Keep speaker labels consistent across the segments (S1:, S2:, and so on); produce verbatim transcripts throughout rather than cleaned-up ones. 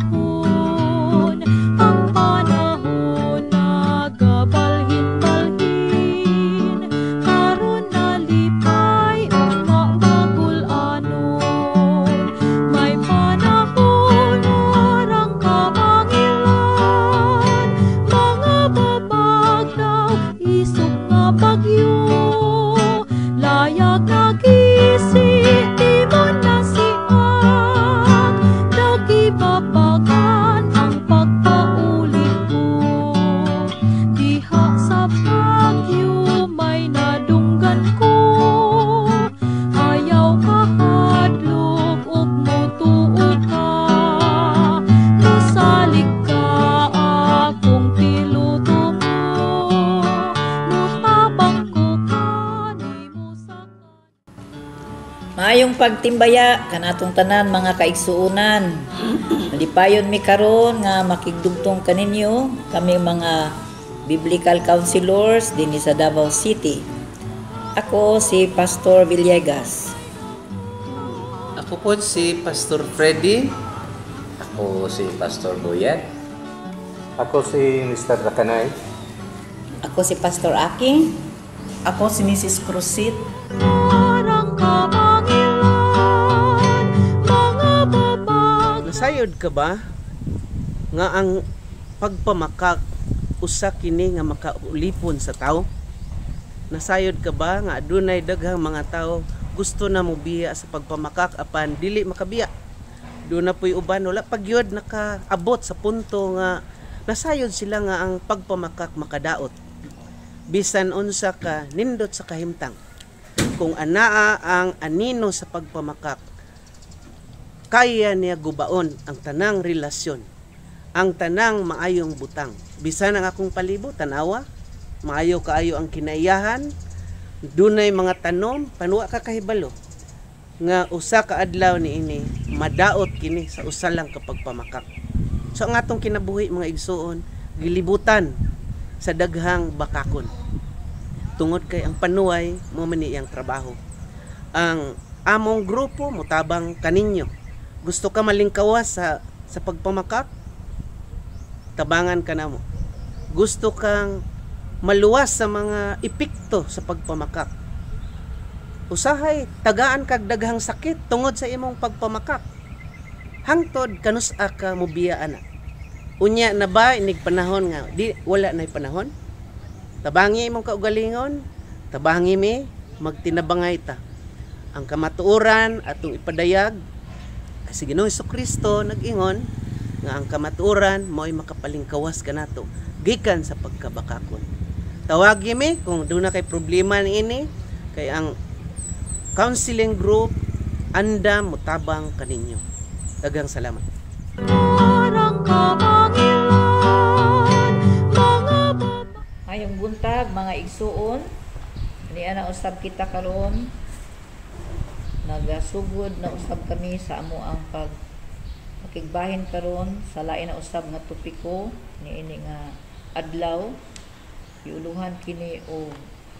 S1: panahon, ang panahon nagabalhin-balhin, karon nalipay ug mabagul-anon. May panahon arang kamangilan, mga babag daw isog nga bagyo, layag nagisi di mo nasiag, nagibabagan ang pagpaulit ko. Diha sa Baguio may nadunggan ko, ayaw kahadlok ug motuo ka, nasalig ka akong tiluto mo, nutabang ko kanimo sa
S2: Maayong pagtimbaya kanatong tanan mga kaigsuonan. Malipayon mi karon nga makigdugtong kaninyo kami mga biblical counselors dinhi sa Davao City. Ako si Pastor Villegas.
S3: Ako po si Pastor Freddy.
S4: Ako si Pastor Boyet.
S5: Ako si mister Rakanay.
S2: Ako si Pastor Aking.
S6: Ako si Missus Crusit.
S1: arang kamangilan, mga babag
S3: Nasayod ka ba nga ang pagpamakak usa kini nga makaulipon sa tao? Nasayod ka ba nga adunay daghang mga tao gusto na mobiya sa pagpamakak apan dili makabiya? Doon na po'y uban wala pagyod nakaabot sa punto nga nasayod sila nga ang pagpamakak makadaot. Bisan unsa ka nindot sa kahimtang. Kung anaa ang anino sa pagpamakak, kaya niya gubaon ang tanang relasyon, ang tanang maayong butang. Bisan ang akong palibot, tanawa, maayo kaayo ang kinaiyahan, dunay mga tanom, panuwa ka kahibalo, nga usa ka adlaw ni ini, madaot kini sa usa lang ka pagpamakak. So ang atong kinabuhi mga igsuon, gilibutan sa daghang bakakon. Tungod kay ang panuway mo man iyang trabaho. Ang among grupo mutabang kaninyo. Gusto ka malingkawas sa sa pagpamakak? Tabangan ka namo. Gusto kang maluwas sa mga epekto sa pagpamakak? Usahay tagaan kag daghang sakit tungod sa imong pagpamakak. Hangtod kanus-a ka mobiya ana. Unya na ba inig panahon nga di wala nay panahon? Tabangi imong kaugalingon, tabangi mi magtinabangay ta. Ang kamatuoran atong ipadayag kasi Ginoong Hesukristo nag-ingon nga ang kamatuoran mo'y makapalingkawas kanato gikan sa pagkabakakon. Tawagi mi kung doon na kay problema niini kay ang counseling group andam mutabang kaninyo. Daghang salamat.
S1: arang kamangilan, mga babag
S2: Mayong buntag mga igsuon. Niya na usab kita karon. Nagasugod na usab kami sa amo ang pag makigbahin karon sa lain na usab nga topiko niini nga adlaw. Iuluhan kini o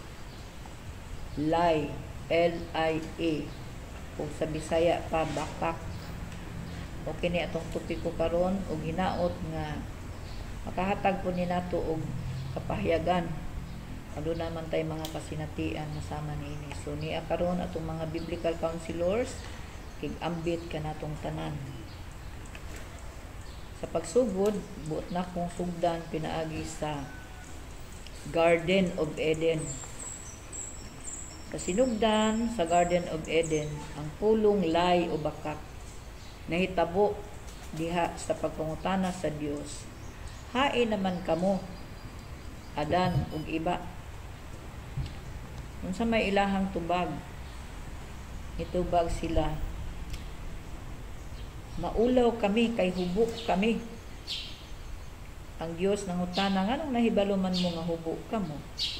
S2: lie, L I A. Ug sa Bisaya pa bakak. O kini atong topiko karon ug hinaot nga makahatag po ni nato og kapahayagan. Ano naman tay mga kasinatian nasama niini. So niya karon atong mga biblical counselors kig-ambit kanatong tanan. Sa pagsugod, buot na kong sugdan pinaagi sa Garden of Eden. Sa sinugdan sa Garden of Eden, ang pulong lay o bakak nahitabo diha sa pagpangutana sa Dios. Hain naman kamo Adan ug iba. Unsa may ilahang tubag? Itubag sila. Maulaw kami kay hubok kami. Ang Dios nangutana nganong nahibalo man mo nga hubok kamo?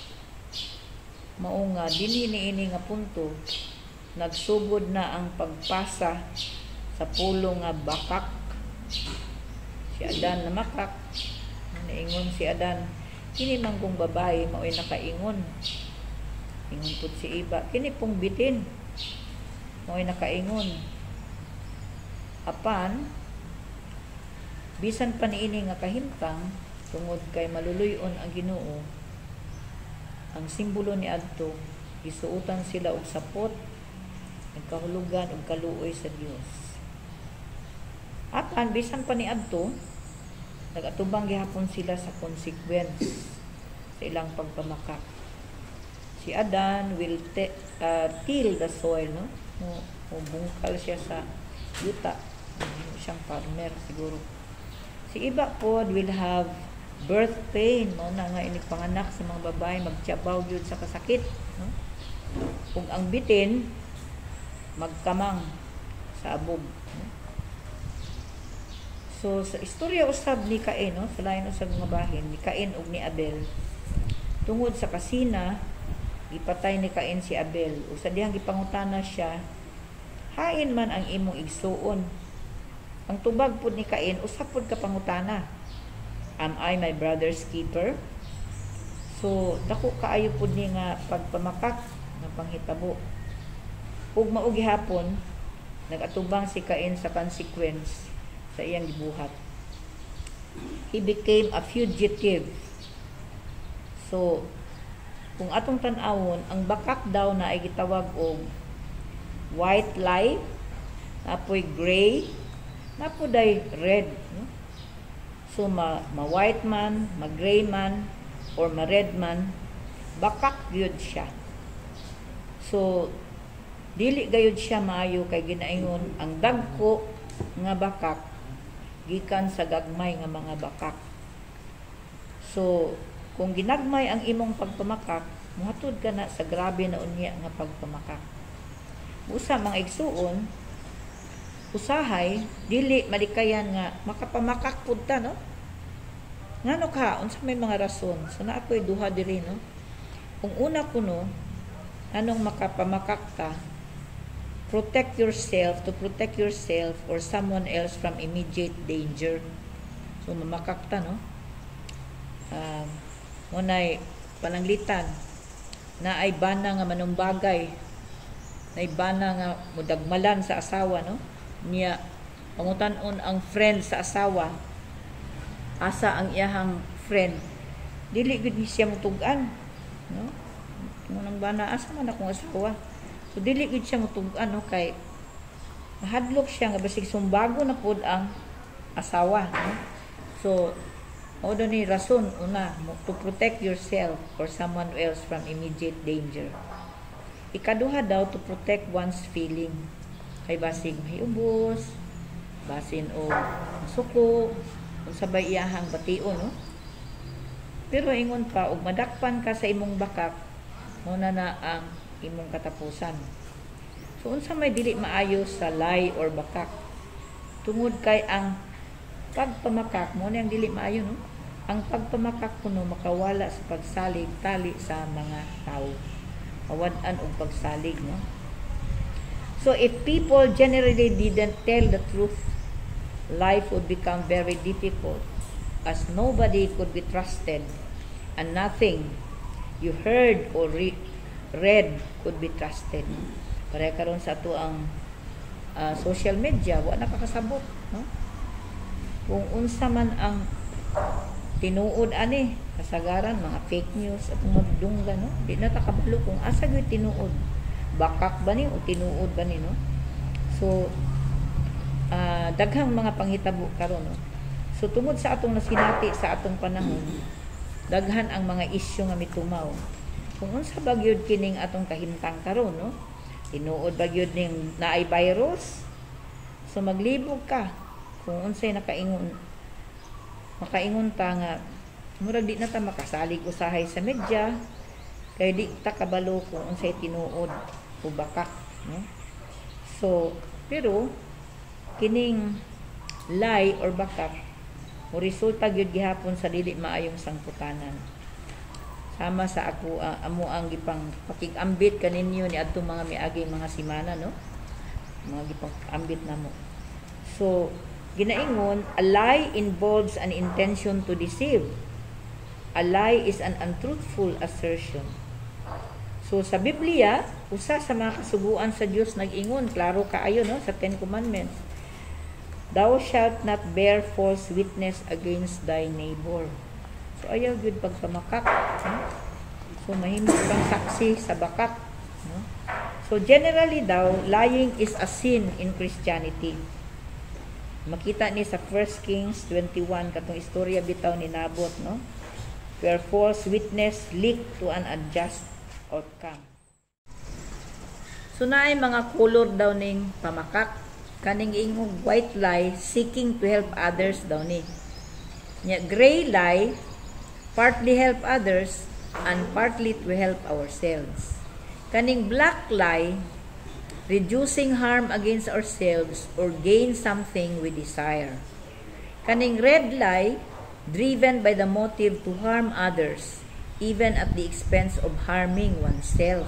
S2: Mao nga dinhi niini nga punto nagsugod na ang pagpasa sa pulo nga bakak. Si Adan na makak. Naingon si Adan, kini man kong babae mao'y nakaingon. Ingon pud si Iba, kini pong bitin. Mao'y nakaingon. Apan bisan pa niini nga kahimtang tungod kay maluluyon ang Ginoo, ang simbolo ni adto gisuotan sila og sapot, nagkahulugan og kaluoy sa Dios. Apan bisan pa ni adto nagatubang gihapon sila sa consequence sa ilang pagpamakak. Si Adan will te, uh, till the soil, no? O, o bungkal siya sa yuta. Siyang farmer siguro. Si iba po will have birth pain, no? Na nga inipanganak sa mga babae, magtiyabaw yun sa kasakit, no? Kung ang bitin, magkamang sa abog, no? So, sa istorya usab ni Cain, no? Sa lain usab mga bahin, ni Cain ug ni Abel, tungod sa kasina, ipatay ni Cain si Abel. O sa dihang gipangutana siya, hain man ang imong igsuon. Ang tubag pud ni Cain, usap pud ka pangutana. Am I my brother's keeper? So, dako kaayo pud ni nga pagpamakak nga panghitabo. Ug mao gihapon, nagatubang si Cain sa consequence sa iyang gibuhat. He became a fugitive. So, kung atong tan-awon, ang bakak daw na ay gitawag og white lie, napoy gray, napoy red, no? So ma, ma white man, ma gray man, or ma red man, bakak gyud siya. So dili gayud siya maayo kay ginaingon ang dagko nga bakak gikan sa gagmay nga mga bakak. So kung ginagmay ang imong pagpamakak, muhatod ka na sa grabe na unya nga pagpamakak. Usa mga igsuon, usahay, dili malikayan nga makapamakak pud ta, no? Ngano ka, unsa may mga rason? So na ako'y duha diri, no? Kung una kuno, anong makapamakak ka? Protect yourself, to protect yourself or someone else from immediate danger. So mamakak ta, no? Um, Munay pananglitan na ay bana nga manumbagay, na ay bana nga mudagmalan sa asawa, no? Niya pangutan-on ang friend sa asawa, asa ang iyahang friend dili gud siya mutugan, no? Munang bana asa man akong asawa, so dili gud siya mutugan, no? Kay mahadlok siya nga basig sumbago na pud ang asawa, no? So o do ni rason una to protect yourself or someone else from immediate danger. Ikaduha daw to protect one's feeling. Kay basig mahiubos, basin o suko, kung sabay iyahang bation, no? Pero ingon pa, og madakpan ka sa imong bakak, muna na ang imong katapusan. So unsa may dili maayo sa lie or bakak? Tungod kay ang pagpamakak mo na ang dili maayo, no? Ang pagpamakak kuno makawala sa pagsalig tali sa mga tao. Mawad-an og pagsalig, no? So if people generally didn't tell the truth, life would become very difficult as nobody could be trusted and nothing you heard or re- read could be trusted. Pareha karon sa ato ang uh, social media, wa nakakasabot, no? Kung unsa man ang tinuod ani kasagaran mga fake news at mga dunggan, no? Di na ta kabalo kung asa gyud tinuod, bakak ba ni o tinuod ba ni, no? So uh, daghang mga panghitabo karon, no? So tungod sa atong nasinati sa atong panahon, daghan ang mga isyu nga mitumaw. Kung unsa ba gyud kining atong kahimtang karon, no? Tinuod ba gyud ning naay virus? So maglibog ka kung unsay nakaingon, makaingon ta nga murag di na ta makasalig usahay sa media kay di ta kabalo kung unsay tinuod o bakak, no? So pero kining lie or bakak mo resulta gyud gihapon sa dili maayong sangputanan. Sama sa ako uh, amo ang gipang pakig-ambit kaninyo ni adtong mga miaging mga semana, no? Mga gipang ambit namo. So ginaingon, a lie involves an intention to deceive. A lie is an untruthful assertion. So sa Biblia, usa sa mga kasuguan sa Dios nag-ingon, klaro kaayo, no, sa Ten Commandments. Thou shalt not bear false witness against thy neighbor. So ayaw gyud pagpamakak. No? So mahimong kang saksi sa bakak. No? So generally daw, lying is a sin in Christianity. Makita ni sa First Kings twenty-one katong istorya bitaw ni Nabot, no? Where false witness lead to an unjust outcome. So naay mga color daw ning pamakak, kaning ingong white lie seeking to help others daw ni. Nya gray lie partly help others and partly to help ourselves. Kaning black lie reducing harm against ourselves or gain something we desire. Kaning red lie driven by the motive to harm others even at the expense of harming oneself.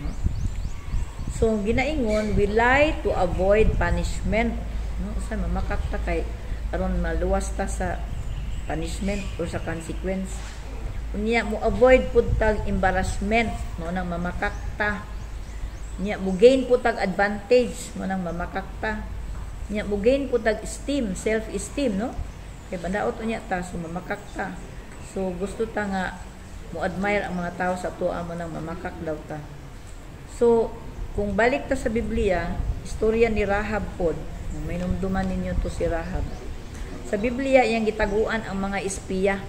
S2: So, ginaingon, we lie to avoid punishment. No? Sa mamakakta kay aron maluwas ta sa punishment o sa consequence. Unya mo avoid pud tag embarrassment mo nang mamakakta. Unya mo gain pud tag advantage mo nang mamakakta. Unya mo gain pud tag esteem, self-esteem, no? Kay bandaot unya ta so mamakakta. So gusto ta nga mo admire ang mga tao sa tuwa mo nang mamakak daw ta. So kung balik ta sa Biblia, istorya ni Rahab pod. May numduman ninyo to si Rahab. Sa Biblia, iyang gitaguan ang mga espiya.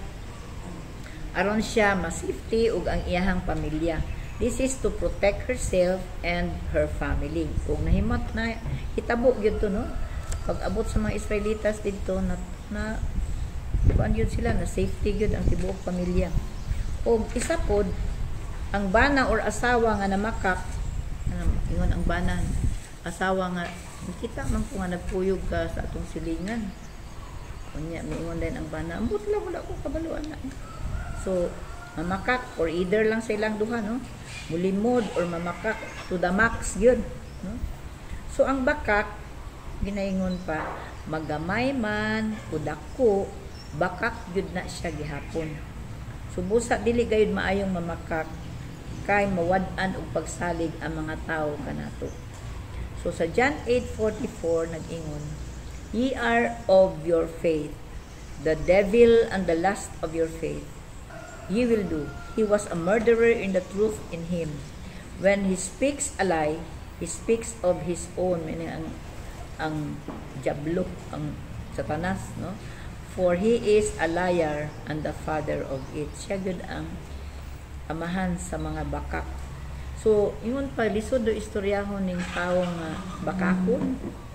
S2: Aron siya ma-safety ug ang iyahang pamilya. This is to protect herself and her family. Kung nahimot na, hitabo yun to, no? Pag abot sa mga Israelitas dito, na, na kuan yun sila, na safety yun ang tibuok pamilya. O isa pod, ang bana or asawa nga namakak, ingon ang banan asawa nga kita man ko nga nagpuyog ka sa atong silingan kunya miingon din ang bana ambot lang wala ko kabaluan na so mamakak or either lang sa ilang duha no mulimod or mamakak to the max yun no so ang bakak ginaingon pa magamay man o dako bakak yun na siya gihapon so busa dili gayud maayong mamakak kay mawad-an og pagsalig ang mga tao kanato. So sa John eight forty-four nag-ingon, ye are of your faith, the devil and the lust of your faith, ye will do. He was a murderer in the truth in him. When he speaks a lie, he speaks of his own, meaning ang ang diablo, ang Satanas, no? For he is a liar and the father of it. Siya gud ang amahan sa mga bakak. So, ingon pa, lisod do istoryahon ning taong uh, bakakon.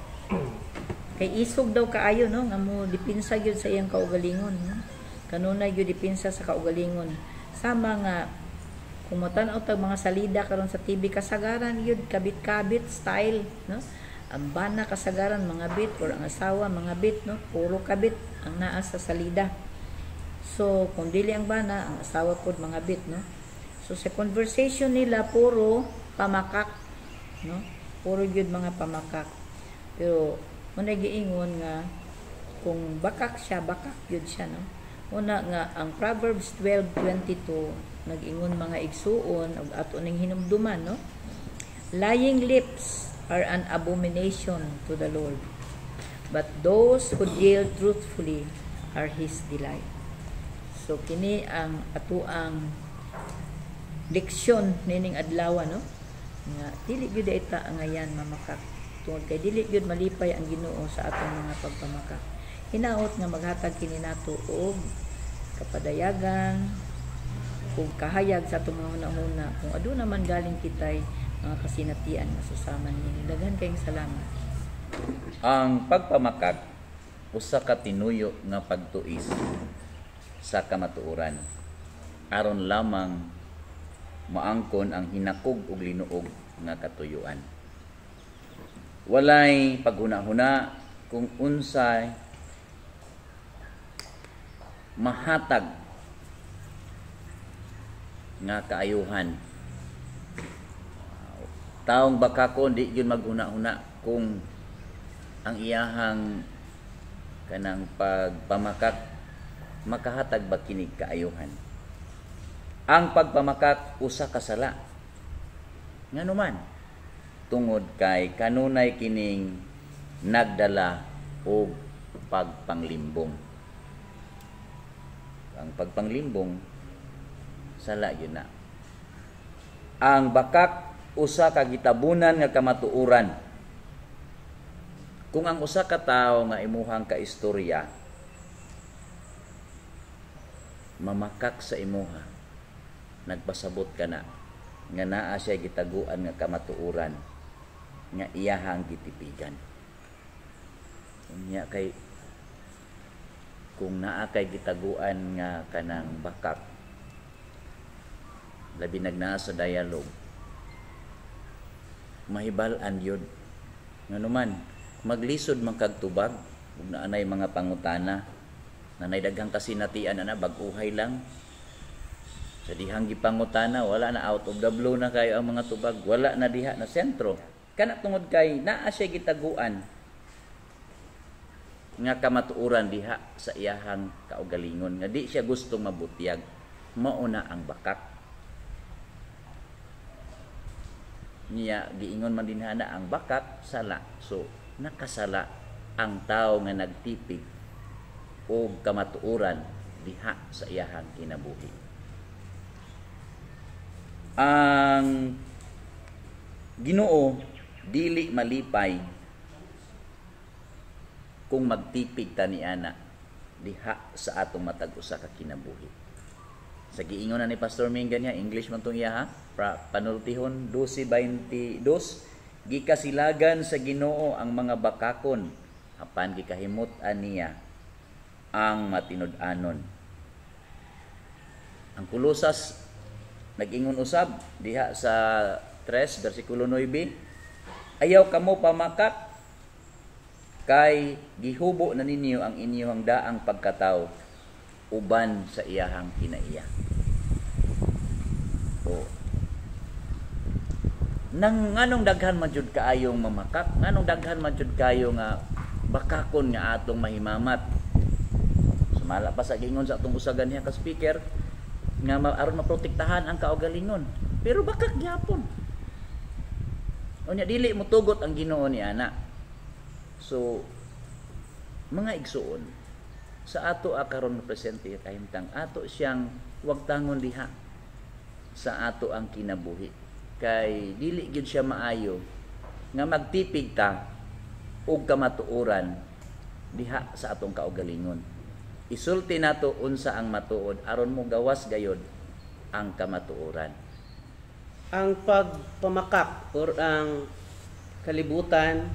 S2: Kay isog daw kaayo, no? Nga mo, dipinsa yun sa iyang kaugalingon. No? Kanunay yun dipinsa sa kaugalingon. Sama nga, kung matanaw tag mga salida karon sa T V, kasagaran yun, kabit-kabit style. No? Ang bana kasagaran, mga bit, or ang asawa, mga bit, no? Puro kabit ang naa sa salida. So, kung dili ang bana, ang asawa po, mga bit, no? So, sa conversation nila, puro pamakak, no? Puro yun mga pamakak. Pero, muna giingon nga, kung bakak siya, bakak yun siya, no? Una nga, ang Proverbs twelve twenty-two, nag-ingon mga igsuon, o ato ning hinumduman, no? Lying lips are an abomination to the Lord, but those who deal truthfully are His delight. So, kini ang atuang leksyon nining adlaw, no? Nga dili gyud ita angayan mamakak. Tungod kay dili gyud malipay ang Ginoo sa atong mga pagpamakak. Hinaot nga maghatag kini nato og kapadayagan ug kahayag sa atong mga hunahuna. Kung aduna man galing kitay mga kasinatian nga susama niini. Daghan kayong salamat.
S4: Ang pagpamakak usa ka tinuyo nga pagtuis sa kamatuoran aron lamang maangkon ang hinakog ug linuog nga katuyuan. Walay paghuna-huna kung unsay mahatag nga kaayuhan. Taong bakakon di yun maghuna-huna kung ang iyahang kanang pagpamakak makahatag ba kini kaayuhan. Ang pagpamakak usa ka sala. Ngano man tungod kay kanunay kining nagdala o pagpanglimbong. Ang pagpanglimbong sala yun na. Ang bakak usa ka gitabunan nga kamatuoran. Kung ang usa ka tawo nga imuhang kaistorya mamakak sa imuha, nagpasabot ka na nga naa siya gitaguan nga kamatuoran nga iyahang gitipigan. Unya kay kung naa kay gitaguan nga kanang bakak, labi nagnaa sa dialogue, mahibal-an yun. Nga naman, maglisod man kag tubag, ug naanay mga pangutana, nanay daghang kasinatian na bag-uhay lang. Sa dihang gipangutana, wala na out of the blue na kayo ang mga tubag, wala na diha na sentro. Kana tungod kay naa siya gitaguan nga kamatuoran diha sa iyahang kaugalingon, nga di siya gustong mabutiyag, mauna ang bakak. Niya giingon man din hana ang bakak sala. So nakasala ang tao nga nagtipig o kamatuoran diha sa iyahang kinabuhi. Ang Ginoo dili malipay kung magtipig ta niana diha sa atong matag usa ka kinabuhi. Sa giingon na ni Pastor Mingan niya, English man tong iya ha, panultihon twelve twenty-two, gikasilagan sa Ginoo ang mga bakakon apan gikahimot-an niya ang matinud-anon. Ang Kolosas nag-ingon usab diha sa three bersikulo nine, ayaw kamo pamakak kay gihubo na ninyo ang inyong daang pagkatao uban sa iyahang kinaiya. O nang nganong daghan man jud kaayong mamakak, nganong daghan man jud kayo nga bakakon nga atong mahimamat. Sumala pa sa gingon sa atong usagan niya ka speaker nga aron maprotektahan ang kaugalingon. Pero bakak gyapon. Unya dili mo tugot ang Ginoo ni ana. So mga igsuon sa ato a karon nga presente kahimtang ato siyang wagtangon diha sa ato ang kinabuhi. Kay dili gyud siya maayo nga magtipig ta og kamatuoran diha sa atong kaugalingon. Isulti nato unsa ang matuod aron mo gawas gayod ang kamatuoran.
S3: Ang pagpamakak or ang kalibutan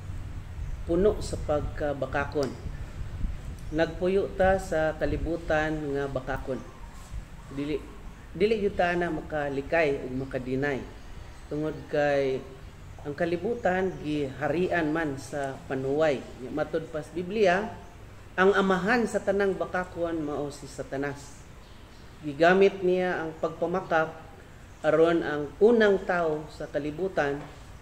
S3: puno sa pagkabakakon. Nagpuyo ta sa kalibutan nga bakakon. Dili dili gyud ta na makalikay ug makadinay. Tungod kay ang kalibutan giharian man sa panuway. Matud pa sa Biblia, ang amahan sa tanang bakakon mao si Satanas. Gigamit niya ang pagpamakak aron ang unang tao sa kalibutan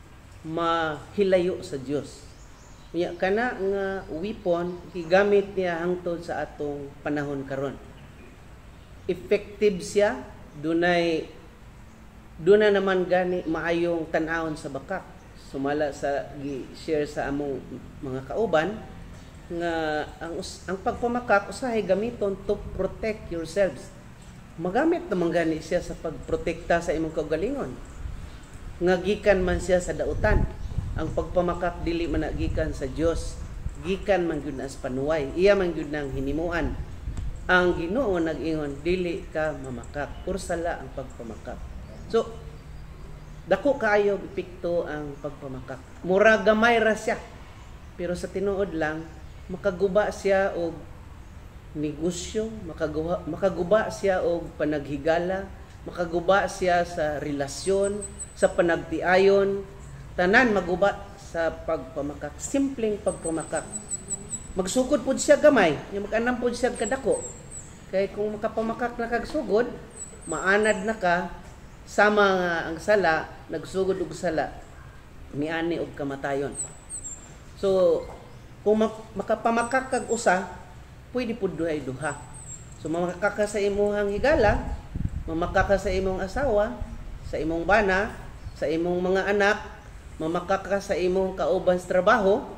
S3: mahilayo sa Dios. Nya kana nga weapon gigamit niya hangtod sa atong panahon karon. Effective siya, dunay duna naman gani maayong tan-awon sa bakak. Sumala sa gi-share sa among mga kauban nga ang ang pagpamakak usahay gamiton to protect yourselves. Magamit naman gani siya sa pagprotekta sa imong kaugalingon. Nga gikan man siya sa dautan. Ang pagpamakak dili man gikan sa Dios, gikan man gyud as panuway. Iya man gyud nang hinimuan. Ang Ginoo nag-ingon dili ka mamakak, kursala ang pagpamakak. So dako kaayo epekto ang pagpamakak. Mura gamay ra siya. Pero sa tinuod lang makaguba siya og negosyo, makaguba, makaguba siya og panaghigala, makaguba siya sa relasyon, sa panagtiayon, tanan maguba sa pagpamakak, simpleng pagpamakak. Magsugod pud siya gamay, yung mag-anam pud siya kadako. Kay kung makapamakak na kag sugod, maanad na ka, sama nga ang sala, nagsugod og sala, miani og kamatayon. So, kung makapamakak kag usa, pwede po duhay-duha. So, mamakaka sa imong higala, mamakaka sa imong asawa, sa imong bana, sa imong mga anak, mamakaka sa imong kauban sa trabaho,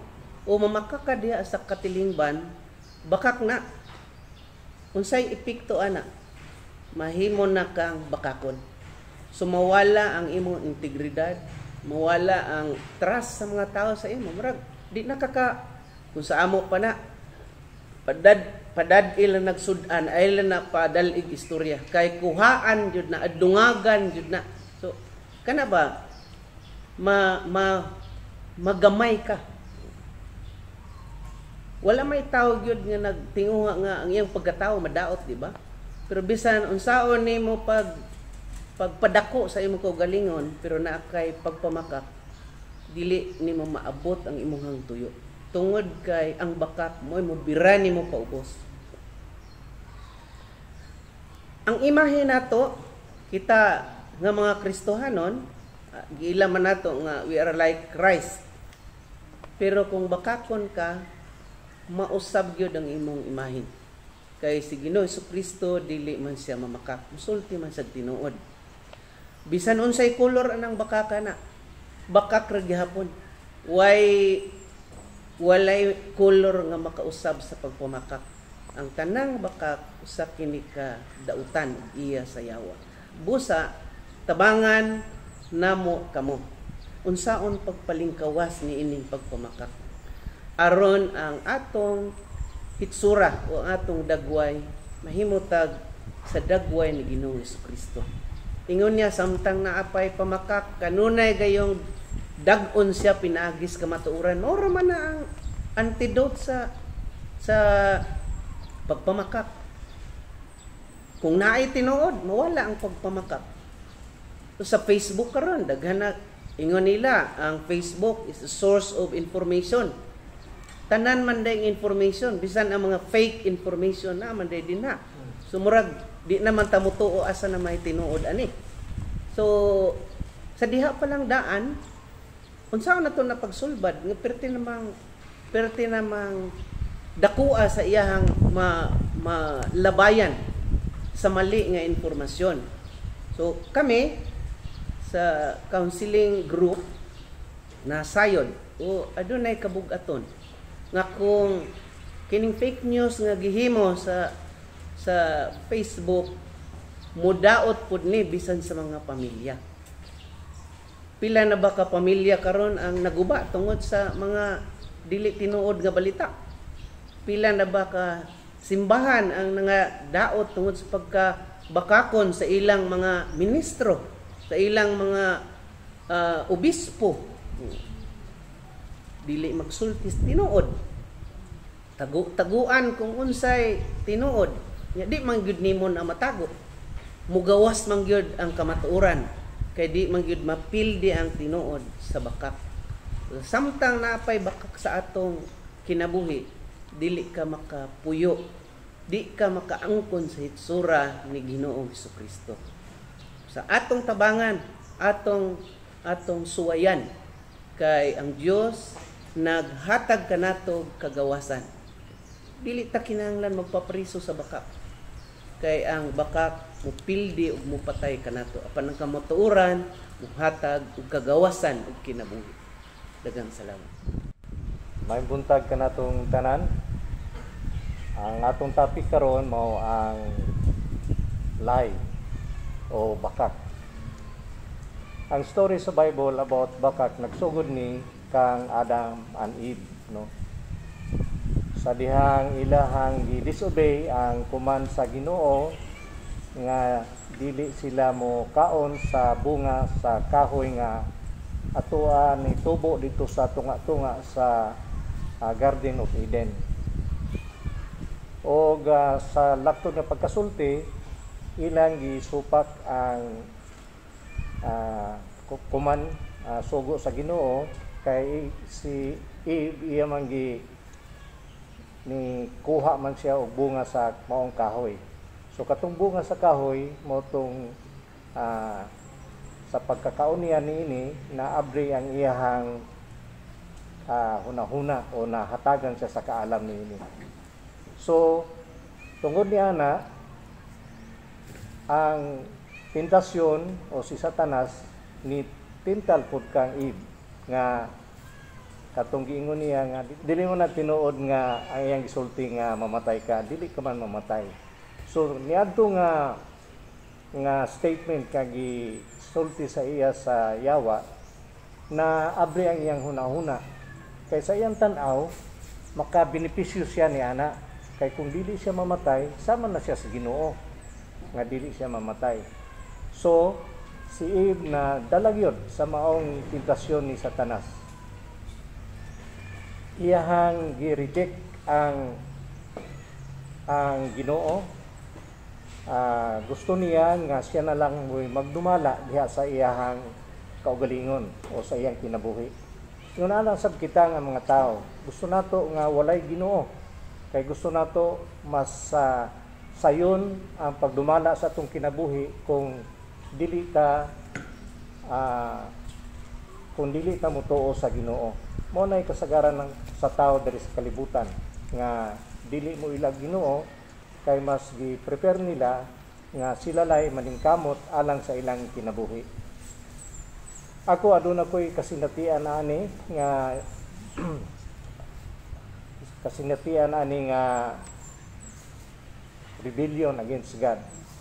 S3: o mamaka ka diha sa katilingban, bakak na. Unsay epekto ana? Mahimo na kang bakakon. So mawala ang imong integridad, mawala ang trust sa mga tao sa imo. Murag di nakaka kung sa amo pa na padad padad ila nagsudan ay ila na padalig istorya kay kuhaan jud na adungagan jud na. So kana ba ma, ma magamay ka. Wala may tao gyud nga nagtinguha nga ang iyang pagkatao madaot, di ba? Pero bisan unsaon nimo pag pagpadako sa imong kaugalingon pero naa kay pagpamakak, dili nimo maabot ang imong tuyo. Tungod kay ang bakak mo mo bira nimo paubos. Ang imahe nato kita nga mga Kristohanon, giila man nato nga we are like Christ. Pero kung bakakon ka, mausab gyud ang imong imahin. Kay si Ginoo Jesucristo dili man siya mamakak, musulti man sa tinuod. Bisan unsay kolor anang bakaka na, bakak ra gihapon. Way walay kolor nga makausab sa pagpamakak. Ang tanang bakak usa kini ka dautan iya sa yawa. Busa tabangan namo kamo. Unsaon pagpalingkawas ni ining pagpamakak? Aron ang atong hitsura o atong dagway mahimutag sa dagway ni Ginoong Jesucristo. Ingon niya samtang naapay pamakak kanunay gayong dag-on siya pinaagis kamatuoran. Ora man na ang antidote sa sa pagpamakak. Kung naay tinuod, mawala ang pagpamakak. So, sa Facebook karon daghan na ingon nila ang Facebook is a source of information. Tanan man day information, bisan ang mga fake information na man day din na. So murag di naman ta mutuo asa na may tinuod ani. So sa diha pa lang daan unsaon na to na pagsulbad nga perti namang perti namang dakua sa iyahang ma, malabayan sa mali nga informasyon. So kami sa counseling group na sayod o adunay kabug-aton nga kung kining fake news nga gihimo sa sa Facebook mudaot pud ni bisan sa mga pamilya. Pila na ba ka pamilya karon ang naguba tungod sa mga dili tinuod nga balita? Pila na ba ka simbahan ang nga daot tungod sa pagkabakakon sa ilang mga ministro, sa ilang mga uh, obispo? Dili magsultis tinuod. Tagu taguan kung unsay tinuod. Di man gyud nimo na matago. Mugawas man gyud ang kamatuoran kay di man gyud mapildi ang tinuod sa bakak. Samtang napay bakak sa atong kinabuhi, dili ka makapuyo. Di ka makaangkon sa hitsura ni Ginoong Jesucristo. Sa atong tabangan, atong atong suwayan kay ang Dios naghatag kanato kagawasan. Dili ta kinahanglan magpapriso sa bakak. Kay ang bakak mupildi ug mupatay kanato. Apan ang kamatuoran muhatag og kagawasan ug kinabuhi. Daghang salamat.
S5: May buntag ka natong tanan. Ang atong topic karon mao ang lie o bakak. Ang story sa Bible about bakak nagsugod ni kang Adam and Eve, no? Sa dihang ilahang gi-disobey ang command sa Ginoo nga dili sila mo kaon sa bunga sa kahoy nga atoa ni tubo dito sa tunga-tunga sa uh, Garden of Eden. O uh, sa laktod nga pagkasulti ilang gisupak ang uh, command uh, sugo sa Ginoo kay si Eve iya man gi ni kuha man siya og bunga sa maong kahoy. So katong bunga sa kahoy mo tong uh, sa pagkakaon niya niini naabri ang iyahang uh, hunahuna o nahatagan siya sa kaalam niini. So tungod ni ana ang tentasyon o si Satanas ni tintal pud kang Eve nga katong giingon niya nga di- dili mo na tinuod nga ang iyang gisulti nga mamatay ka, dili ka man mamatay. So niadto nga nga statement kag gisulti sa iya sa yawa na abri ang iyang hunahuna. Kay sa iyang tan-aw makabenepisyo siya ni ana. Kay kung dili siya mamatay, sama na siya sa Ginoo nga dili siya mamatay. So si Eve na dalagyod sa maong tentasyon ni Satanas. Iyahang gi-reject ang ang Ginoo. Ah, gusto niya nga siya na lang mo'y magdumala diha sa iyahang kaugalingon o sa iyang kinabuhi. Yun na lang sab kita nga mga tao. Gusto nato nga walay Ginoo. Kay gusto nato mas uh, sayon ang pagdumala sa atong kinabuhi kung dili ka uh, kung dili ka mutuo sa Ginoo. Mao nay kasagaran ng sa tao diri sa kalibutan nga dili mo ilag Ginoo kay mas gi-prepare nila nga sila lay maningkamot alang sa ilang kinabuhi. Ako aduna ko'y kasinatian ani nga kasinatian ani nga rebellion against God.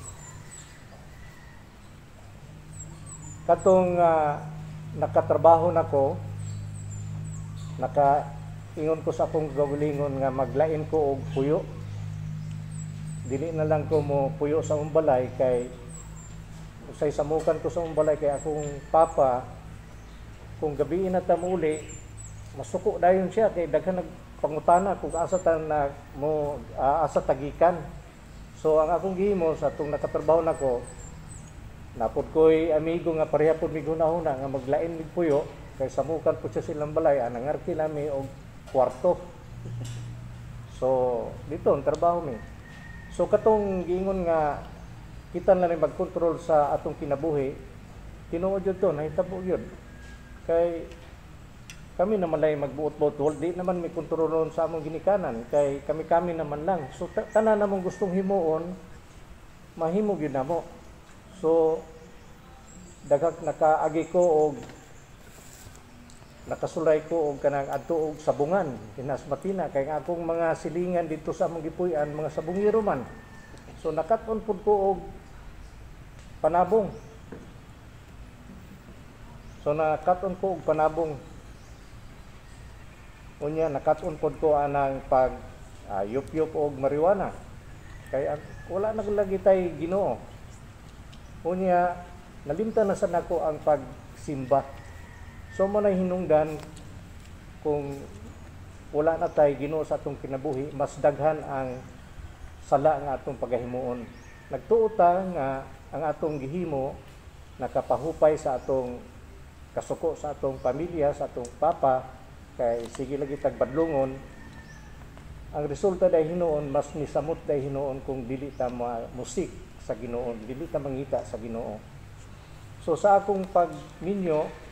S5: Katong uh, nakatrabaho nako, naka ingon ko sa akong gawlingon nga maglain ko og puyo. Dili na lang ko mo puyo sa umbalay kay usay samukan ko sa umbalay kay akong papa kung gabi na ta muli masuko dayon siya kay daghan nagpangutana kung asa ta na mo uh, asa tagikan. So ang akong gihimo sa atong nakatrabaho nako napod ko'y amigo nga pareha pod mig hunahuna nga maglain mig puyo kay samukan po siya silang balay anangarki nami og kwarto. So dito ang trabaho mi. So katong giingon nga kita na rin magkontrol sa atong kinabuhi, tinuod yun to, nahitabo yun. Kay kami naman lang magbuot-buot, di naman may kontrolon sa among ginikanan, kay kami-kami naman lang. So tanan namang gustong himuon, mahimog yun namo. So dagag nakaagi ko og nakasulay ko og kanang adto og sabungan kinas matina kay nga akong mga silingan dito sa among gipuy-an mga sabungiro man. So nakat-on pud ko og panabong. So nakat-on ko og panabong. Unya nakat-on pud ko anang pag uh, yup-yup og marijuana. Kay uh, wala na lagi tay Ginoo. Unya nalimtan na sa nako ang pagsimba. So mo na hinungdan kung wala na tay Ginoo sa atong kinabuhi, mas daghan ang sala nga atong pagahimuon. Nagtuo ta nga ang atong gihimo nakapahupay sa atong kasuko sa atong pamilya, sa atong papa, kay sige lagi tagbadlongon. Ang resulta dahil hinuon mas nisamot dahil hinuon kung dili ta musik sa Ginoo, dili ta mangita sa Ginoo. So sa akong pagminyo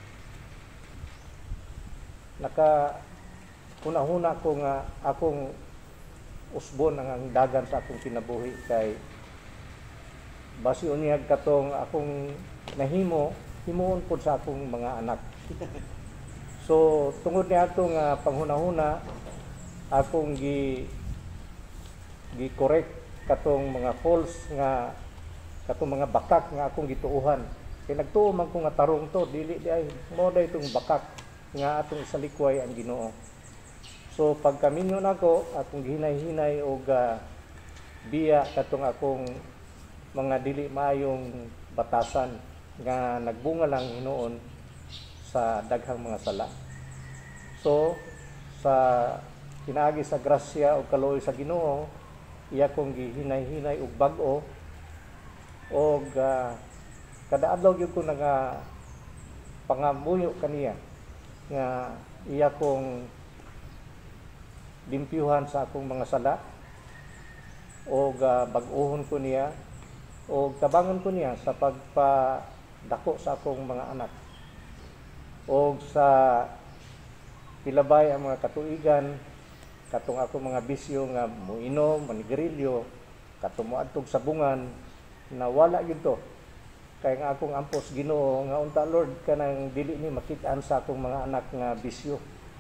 S5: naka una-una ko nga akong usbon ang dagan sa akong kinabuhi kay basi unyag katong akong nahimo himuon pod sa akong mga anak. So tungod niadto nga panghuna-huna akong gi gi correct katong mga false nga katong mga bakak nga akong gituuhan. Kay nagtuo man ko nga tarong to dili di ay mo day itong bakak nga atong salikway ang Ginoo. So pagkaminyo nako atong gihinay-hinay og uh, biya katong akong mga dili maayong batasan nga nagbunga lang hinuon sa daghang mga sala. So sa pinaagi sa grasya o kaluoy sa Ginoo, iya kong gihinay-hinay og bag-o og uh, kada adlaw gyud ko nga pangamuyo kaniya nga iya kong limpyuhan sa akong mga sala o uh, bag-ohon ko niya o tabangon ko niya sa pagpadako sa akong mga anak o sa pilabay ang mga katuigan katong akong mga bisyo nga muinom, manigarilyo, katong moadtog sabungan na wala yun to. Kaya nga akong ampos Ginoo nga unta Lord kanang dili ni makitaan sa akong mga anak nga bisyo.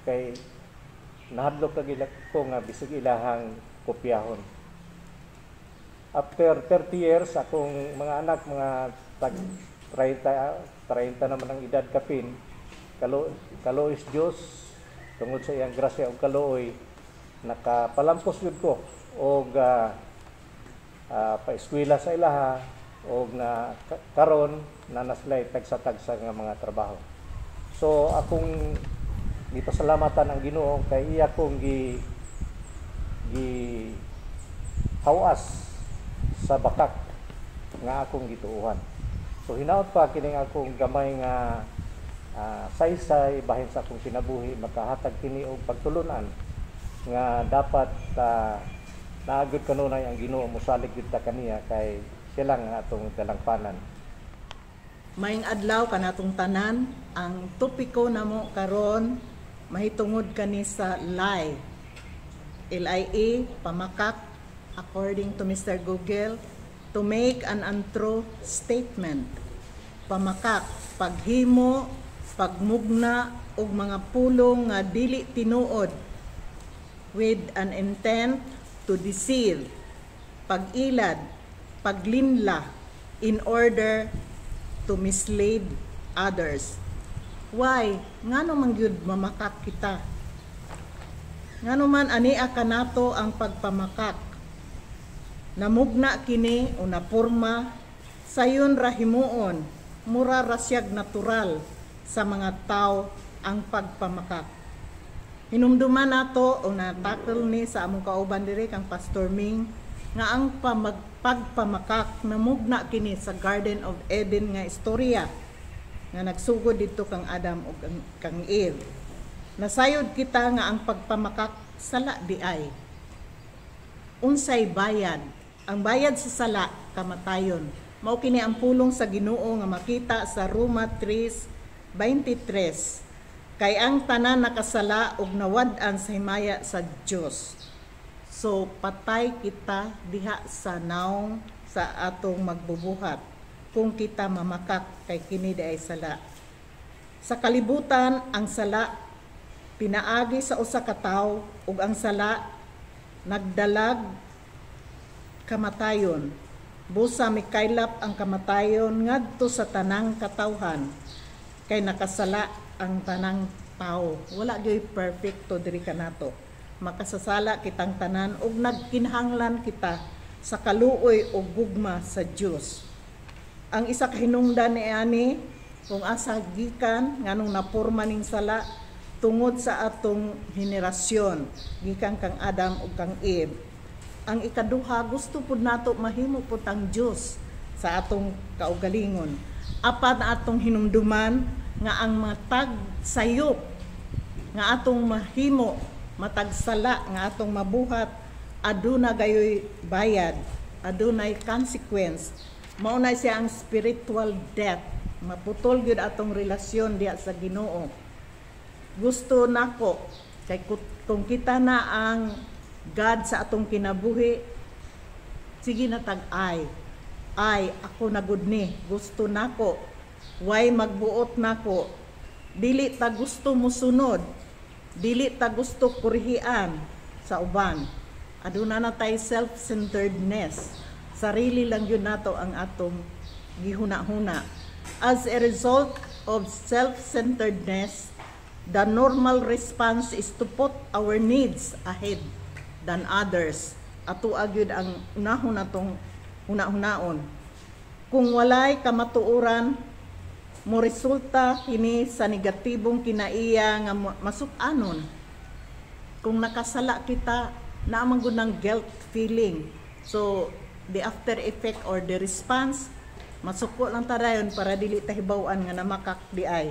S5: kay nahadlok ka gila ko nga bisig ilahang kopyahon. After thirty years, akong mga anak, mga tag thirty naman ang edad kapin, kalo, kalois Diyos, tungod sa iyang grasya o kalooy, nakapalampos yun ko o uh, uh, pa-eskwela sa ilaha o na karon na naslay tagsa-tagsa nga mga trabaho. So akong gipasalamatan ang Ginoo kay iya kong gi gi hawas sa bakak nga akong gituuhan. So hinaot pa kining akong gamay nga uh, saysay bahin sa akong kinabuhi makahatag kini og pagtulunan nga dapat uh, naagud kanunay ang Ginoo mosalig gyud ta kaniya kay siya lang ang atong dalangpanan.
S6: Maayong adlaw kanatong tanan, ang topiko namo karon mahitungod kani sa lie. L I A, pamakak, according to Mister Google, to make an untrue statement. Pamakak, paghimo, pagmugna og mga pulong nga dili tinuod with an intent to deceive, pag-ilad, paglinla in order to mislead others. Why? Ngano man gyud mamakak kita? Ngano man ania kanato ang pagpamakak? Namugna kini o napurma sayon ra himuon, mura rasyag natural sa mga tao ang pagpamakak. Hinumduman nato o natakil ni sa among kauban diri kang Pastor Ming nga ang pamag, pagpamakak namugna kini sa Garden of Eden nga istorya nga nagsugod dito kang Adam o kang, kang Eve. Nasayod kita nga ang pagpamakak sala di ay. Unsay bayad? Ang bayad sa sala kamatayon. Mao kini ang pulong sa Ginoo nga makita sa Roma three twenty-three. Kay ang tanan nakasala og nawad-an sa himaya sa Dios. So patay kita diha sa naong sa atong magbubuhat kung kita mamakak kay kini ay sala. Sa kalibutan ang sala pinaagi sa usa ka tawo ug ang sala nagdalag kamatayon. Busa mikaylap ang kamatayon ngadto sa tanang katawhan kay nakasala ang tanang tao. Wala gyud perfecto diri kanato. Makasasala kitang tanan ug nagkinahanglan kita sa kaluoy o gugma sa Dios. Ang isa ka hinungdan ni ani kung asa gikan nganong napurma ning sala tungod sa atong henerasyon gikan kang Adam ug kang Eve. Ang ikaduha gusto pud nato mahimo pud ang Dios sa atong kaugalingon. Apan atong hinumduman nga ang matag sayop nga atong mahimo matagsala nga atong mabuhat aduna gayoy bayad, adunay consequence. Maunay siya ang spiritual death. Maputol gyud atong relasyon diha sa Ginoo. Gusto nako kay kung kita na ang God sa atong kinabuhi, sige na tag-ay. Ay, ako na gud ni. Gusto nako. Why magbuot nako? Dili ta gusto mo sunod. Dili ta gusto kurihian sa uban. Aduna na tay self-centeredness. Sarili lang yun nato ang atong gihuna-huna. As a result of self-centeredness, the normal response is to put our needs ahead than others. Ato agyud ang unahon natong huna-hunaon. Kung walay kamatuoran, mo resulta kini sa negatibong kinaiya nga masuk-anon. Kung nakasala kita, naamang gud ng guilt feeling. So, the after effect or the response, masuko lang tarayon para dili tahibaw-an nga namakak di ay.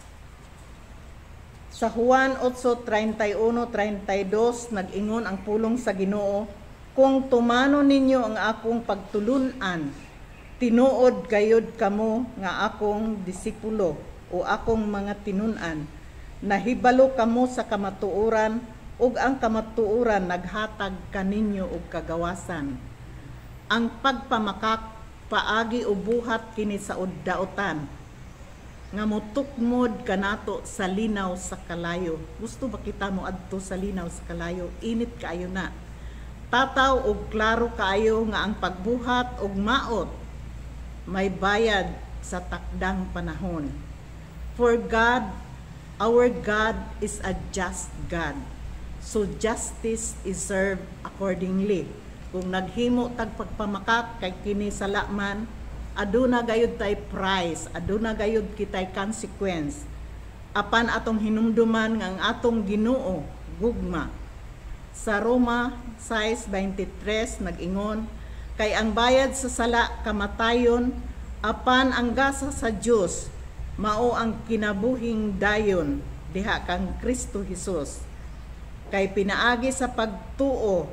S6: Sa Juan eight thirty-one thirty-two nag-ingon ang pulong sa Ginoo, kung tumano ninyo ang akong pagtulunan, tinuod gayud kamo nga akong disipulo o akong mga tinun-an, nahibalo kamo sa kamatuoran ug ang kamatuoran naghatag kaninyo og kagawasan. Ang pagpamakak paagi o buhat kini sa uddaotan. nga mutukmod kanato sa linaw sa kalayo. Gusto ba kita mo adto sa linaw sa kalayo? Init kaayo na. Tataw og klaro kaayo nga ang pagbuhat og maot may bayad sa takdang panahon. For God, our God is a just God. So justice is served accordingly. Kung naghimo tag pagpamakak kay kini sa laman, aduna gayud tay price, aduna gayud kitay consequence. Apan atong hinumduman nga ang atong Ginoo gugma. Sa Roma six twenty-three nag-ingon, kay ang bayad sa sala kamatayon, apan ang gasa sa Dios mao ang kinabuhing dayon diha kang Kristo Jesus. Kay pinaagi sa pagtuo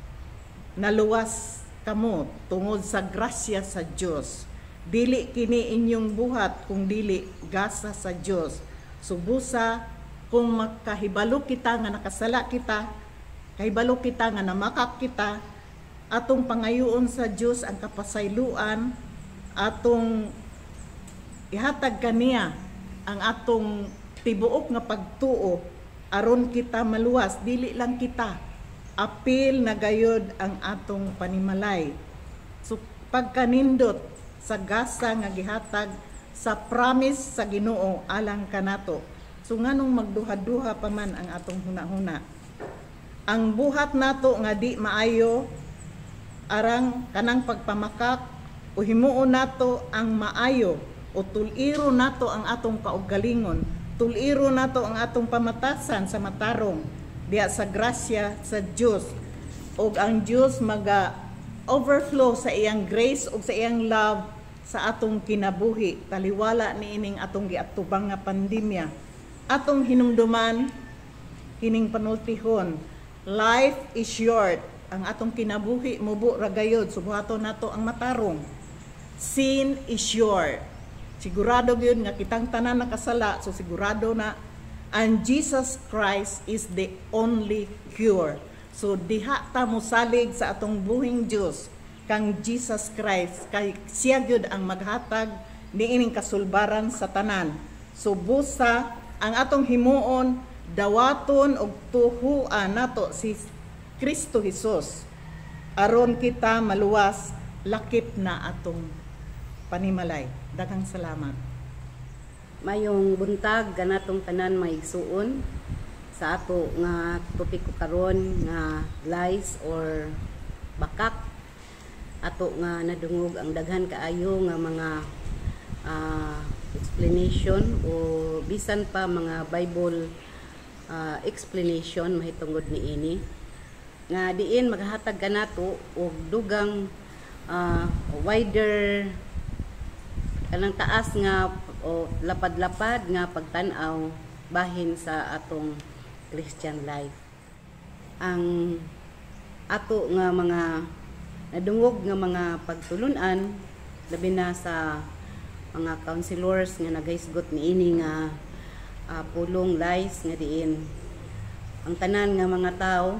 S6: naluwas kamo tungod sa grasya sa Dios. Dili kini inyong buhat kung dili gasa sa Dios. Subusa kung makahibalo kita nga nakasala kita, kahibalo kita nga namakak kita, atong pangayoon sa Dios ang kapasayloan, atong ihatag kaniya ang atong tibuok nga pagtuo aron kita maluwas, dili lang kita apil na gayod ang atong panimalay. So pagkanindot sa gasa nga gihatag sa promise sa Ginoo alang kanato. So nganong magduha-duha pa man ang atong huna-huna. Ang buhat nato nga di maayo arang kanang pagpamakak o himuon nato ang maayo o tuliro nato ang atong kaugalingon, tuliro nato ang atong pamatasan sa matarong diya sa grasya sa Dios, og ang Dios maga overflow sa iyang grace ug sa iyang love sa atong kinabuhi taliwala niining atong giatubang nga pandemya. Atong hinumduman kining panultihon, life is short. Ang atong kinabuhi mubo ra gayod, subuhaton nato ang matarong. Sin is short. Sigurado gyud nga kitang tanan nakasala, so sigurado na and Jesus Christ is the only cure. So diha ta mosalig sa atong buhing Dios kang Jesus Christ, kay siya gyud ang maghatag niining kasulbaran sa tanan. So busa ang atong himuon dawaton og tuhuan nato si Kristo Jesus aron kita maluwas lakip na atong panimalay. Daghang salamat.
S7: Mayong buntag ganatong tanan maigsuon sa ato nga topiko karon nga lies or bakak. Ato nga nadungog ang daghan kaayo nga mga uh, explanation o bisan pa mga Bible uh, explanation mahitungod niini nga diin maghatag kanato og dugang uh, wider kanang taas nga o lapad-lapad nga pagtan-aw bahin sa atong Christian life. Ang ato nga mga nadungog nga mga pagtulunan labi na sa mga counselors nga nagahisgot niini nga uh, pulong lies nga diin ang tanan nga mga tao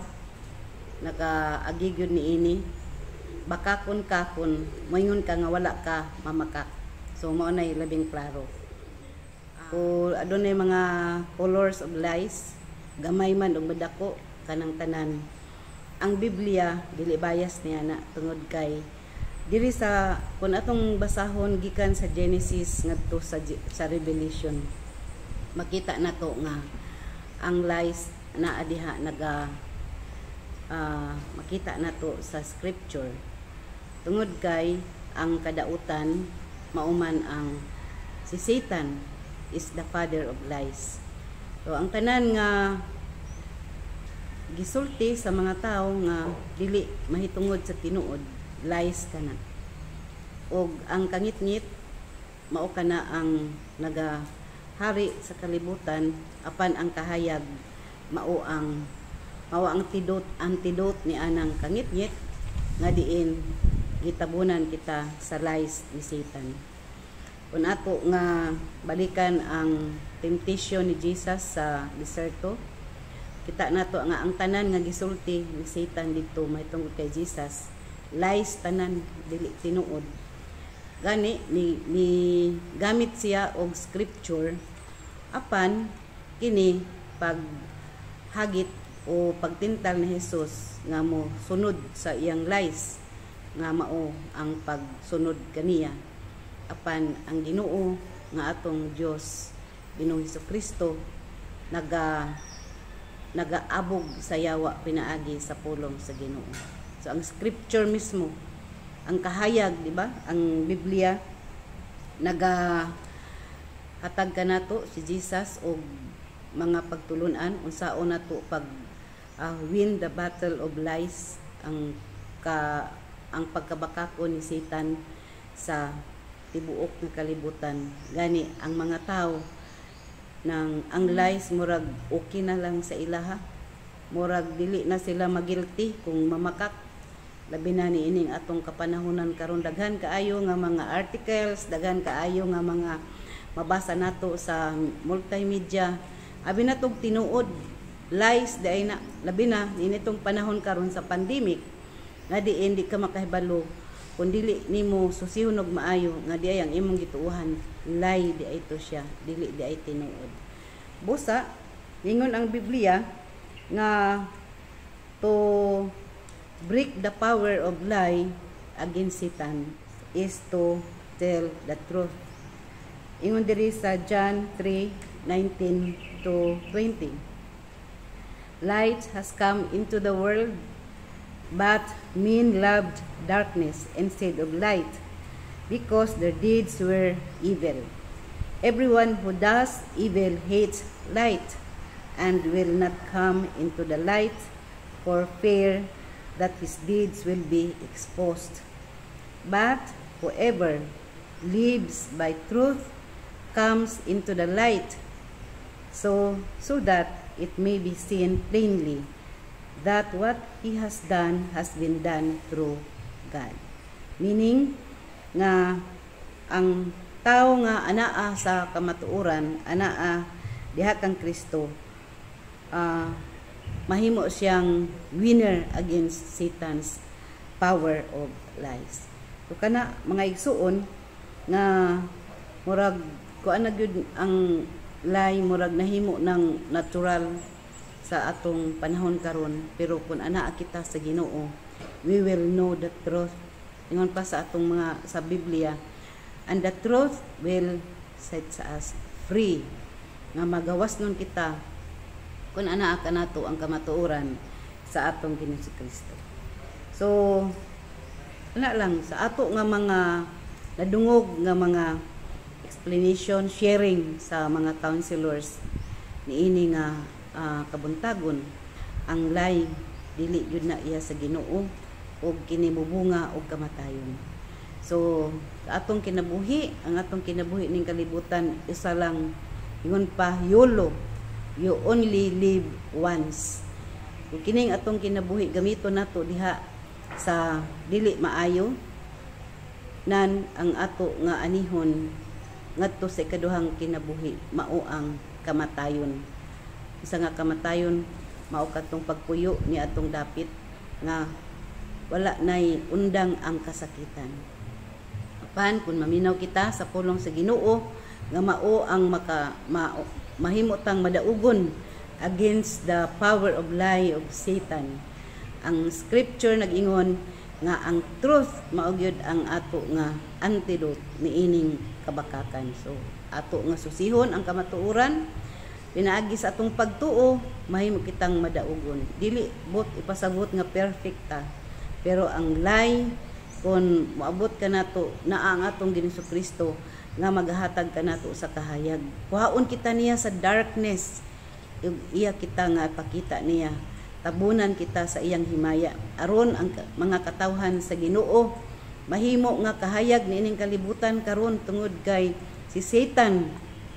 S7: naka-agi gyud niini bakakon ka kun moingon ka nga wala ka mamakak. So mao nay labing klaro. O adunay mga colors of lies, gamay man o madako kanang tanan. Ang Biblia dili bias niya na tungod kay diri sa kun atong basahon gikan sa Genesis ngadto sa sa Revelation. Makita nato nga ang lies naa diha naga uh, makita nato sa scripture. Tungod kay ang kadautan mauman ang si Satan is the father of lies. So ang tanan nga gisulti sa mga tao nga dili mahitungod sa tinuod, lies kana. Og ang kangit-ngit mao kana ang nagahari sa kalibutan apan ang kahayag mao ang mao ang tidot antidote ni anang kangit-ngit nga diin gitabunan kita sa lies ni Satan. Kung ato nga balikan ang temptation ni Jesus sa deserto, kita nato nga ang tanan nga gisulti ni Satan dito may tungod kay Jesus, lies tanan dili tinuod. gani ni, ni gamit siya og scripture apan kini pag hagit o pagtintal ni Jesus nga mo sunod sa iyang lies nga mao ang pagsunod kaniya apan ang Ginoo nga atong Dios Ginoong Hesukristo naga nagaabog sa yawa pinaagi sa pulong sa Ginoo. So ang scripture mismo, ang kahayag, di ba? Ang Biblia naga hatag kanato si Jesus og mga pagtulunan unsaon nato pag uh, win the battle of lies, ang ka ang pagkabakakon ni Satan sa tibuok nga kalibutan. Gani ang mga tao nang ang lies murag okay na lang sa ilaha, murag dili na sila magilty kung mamakak. Labi na ni ining atong kapanahonan karon daghan kaayo nga mga articles, daghan kaayo nga mga mabasa nato sa multimedia. Abi na tong tinuod lies day na labi na initong panahon karon sa pandemic nga di hindi ka makahibalo kun dili nimo susihon og maayo nga di ay ang imong gituuhan lie di ay to siya, dili di ay tinuod. Busa ningon ang Biblia nga to break the power of lie against Satan is to tell the truth. Ingon diri sa John three nineteen to twenty. Light has come into the world, but men loved darkness instead of light, because their deeds were evil. Everyone who does evil hates light, and will not come into the light for fear that his deeds will be exposed. But whoever lives by truth comes into the light, so so that it may be seen plainly that what he has done has been done through God. Meaning nga ang tao nga anaa sa kamatuoran, anaa diha kang Kristo, uh, mahimo siyang winner against Satan's power of lies. So kana mga igsuon nga murag kuan na gyud ang lie, murag nahimo ng natural sa atong panahon karon, pero kun anaa kita sa Ginoo, we will know the truth. Ingon pa sa atong mga sa Biblia, and the truth will set us free, nga magawas nun kita kung anaa ka nato ang kamatuoran sa atong Ginoong Kristo. So ana lang sa ato nga mga nadungog nga mga explanation, sharing sa mga counselors niini nga uh, kabuntagon, ang lie dili gyud na iya sa Ginoo og kinimubunga og kamatayon. So sa atong kinabuhi, ang atong kinabuhi ning kalibutan isa lang, ingon pa YOLO, you only live once. Kung kining atong kinabuhi gamito nato diha sa dili maayo, nan ang ato nga anihon ngadto sa ikaduhang kinabuhi mao ang kamatayon. Isa nga kamatayon mao katong pagpuyo ni atong dapit nga wala nay undang ang kasakitan. Apan kun maminaw kita sa pulong sa Ginoo nga mao ang maka ma, mahimutang madaugon against the power of lie of Satan. Ang scripture nag-ingon nga ang truth mao gyud ang ato nga antidote niining kabakakan. So ato nga susihon ang kamatuoran, pinaagi sa atong pagtuo, mahimo kitang madaugon. Dili bot ipasabot nga perfecta, pero ang lie kun moabot ka nato naa ang atong Ginoong Kristo nga maghatag ka nato sa kahayag. Kuhaon kita niya sa darkness, iya kita nga pakita niya, tabunan kita sa iyang himaya aron ang mga katawhan sa Ginoo mahimo nga kahayag niining kalibutan karon tungod kay si Satan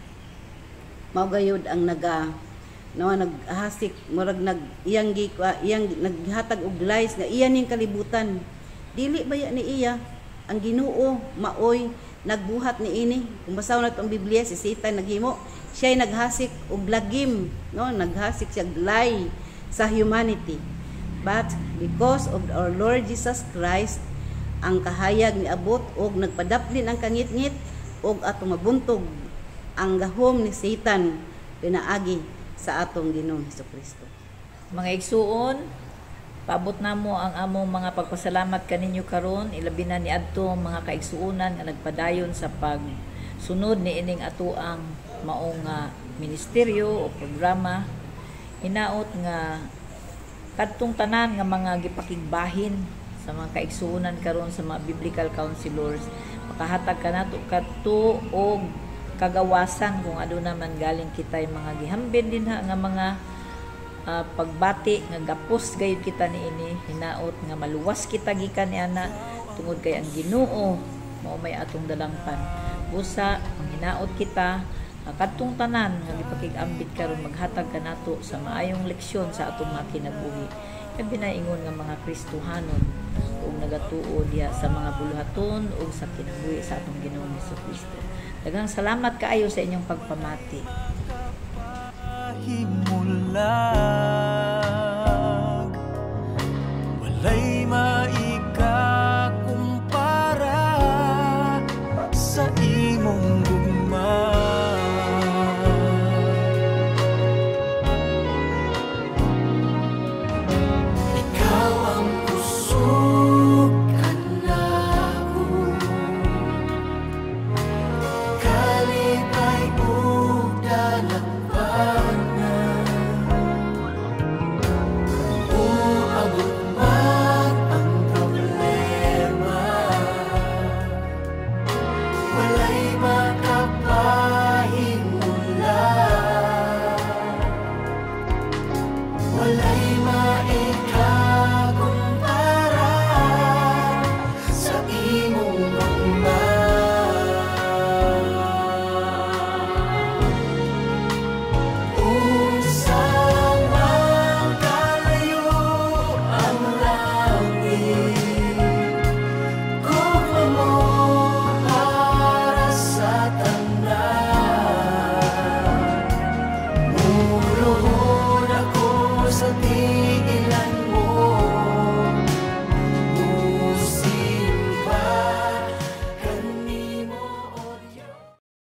S7: mao gayud ang naga nawa naghasik murag nag iyang gi iyang naghatag og lies nga iya ning kalibutan. Dili baya ni iya ang Ginoo maoy nagbuhat niini. Kung basaw nato ang Biblia, si Satan naghimo, siya naghasik og lagim, no, naghasik siya lie sa humanity. But because of our Lord Jesus Christ, ang kahayag ni abot og nagpadaplin ang kangit-ngit og atong mabuntog ang gahom ni Satan pinaagi sa atong Ginoong Hesukristo.
S2: Mga igsuon, paabot namo ang among mga pagpasalamat kaninyo karon, ilabi na ni adto mga kaigsuonan nga nagpadayon sa pagsunod ni ining atuang maong uh, ministeryo o programa. Hinaot nga kadtong tanan nga mga gipakigbahin sa mga kaigsuonan karon sa mga biblical counselors, makahatag kanato kadto og kagawasan kung aduna man galing kitay mga gihambin din ha nga mga uh, pagbati nga gapos gayud kita niini. Hinaot nga maluwas kita gikan niana tungod kay ang Ginoo mao may atong dalangpan. Busa ang hinaot kita uh, kadtong tanan nga gipakig-ambit karon maghatag kanato sa maayong leksyon sa atong mga kinabuhi. Labi na ingon nga mga Kristohanon ug nagatuo diha sa mga buluhaton ug sa kinabuhi sa atong Ginoong Hesukristo. Daghang salamat kaayo sa inyong pagpamati.
S8: Himula